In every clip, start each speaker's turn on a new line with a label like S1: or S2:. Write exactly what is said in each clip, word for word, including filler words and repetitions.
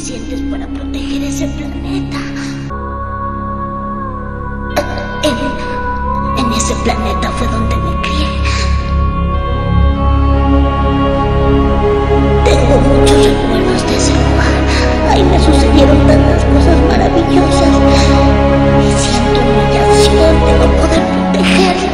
S1: suficientes para proteger ese planeta. En, en ese planeta fue donde me crié. Tengo muchos recuerdos de ese lugar. Ahí me sucedieron tantas cosas maravillosas. Y siento humillación de no poder protegerla.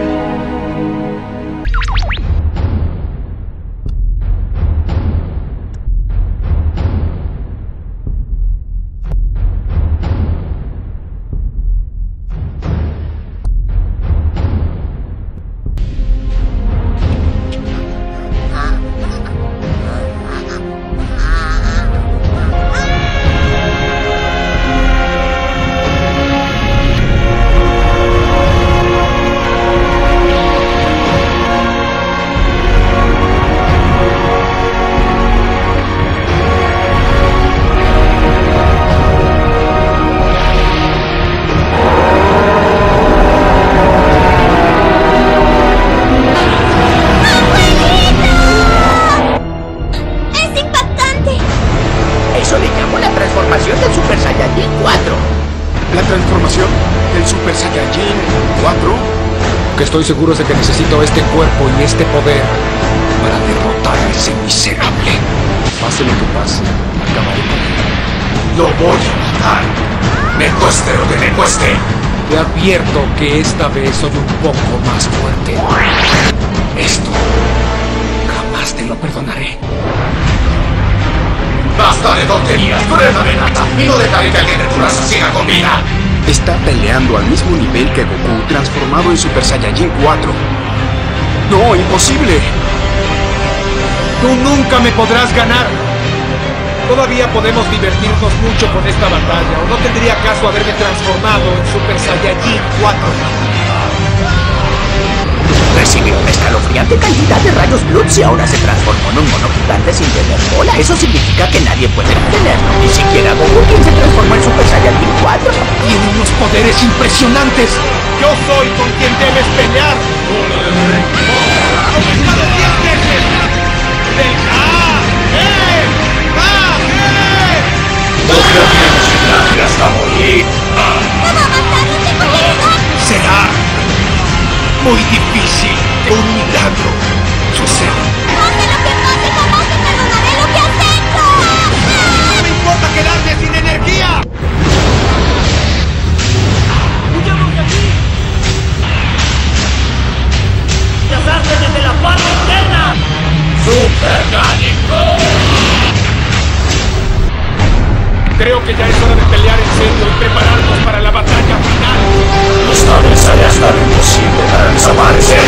S2: Estoy seguro de que necesito este cuerpo y este poder para derrotar a ese miserable. Pase lo que pase, acabaré con él.
S3: Lo voy a matar. Me cueste lo que me cueste.
S2: Te advierto que esta vez soy un poco más fuerte. Esto jamás te lo perdonaré.
S3: Basta de tonterías, tú eres la amenaza y no dejaré que alguien de tu raza siga con vida.
S4: Está peleando al mismo nivel que Goku transformado en Super Saiyajin cuatro. ¡No, imposible!
S2: ¡Tú nunca me podrás ganar! Todavía podemos divertirnos mucho con esta batalla, o no tendría caso haberme transformado en Super Saiyajin cuatro.
S5: Recibió una escalofriante cantidad de rayos Bloods y ahora se transformó en un mono gigante sin tener cola. Eso significa que nadie puede detenerlo, ni siquiera Goku, quien se transformó en Super Saiyajin cuatro.
S2: Tiene unos poderes impresionantes. Yo soy con quien debes pelear. ¡Aumentado diez veces! ¡Del A! ¡Eh! ¡A! ¡Eh!
S3: No creo que me hasta morir.
S1: ¿Cómo matarlo de colega?
S2: Será muy difícil que un milagro suceda.
S1: Pase lo que pase, jamás te perdonaré lo que has hecho.
S2: ¡No me importa quedarme sin energía! ¡Huyamos de aquí! ¡Lanzarse desde la parte interna!
S3: ¡Super Gánico!
S2: Creo que ya es hora de pelear en serio y prepararnos para la batalla final.
S3: Esta vez haré hasta lo imposible para desaparecer.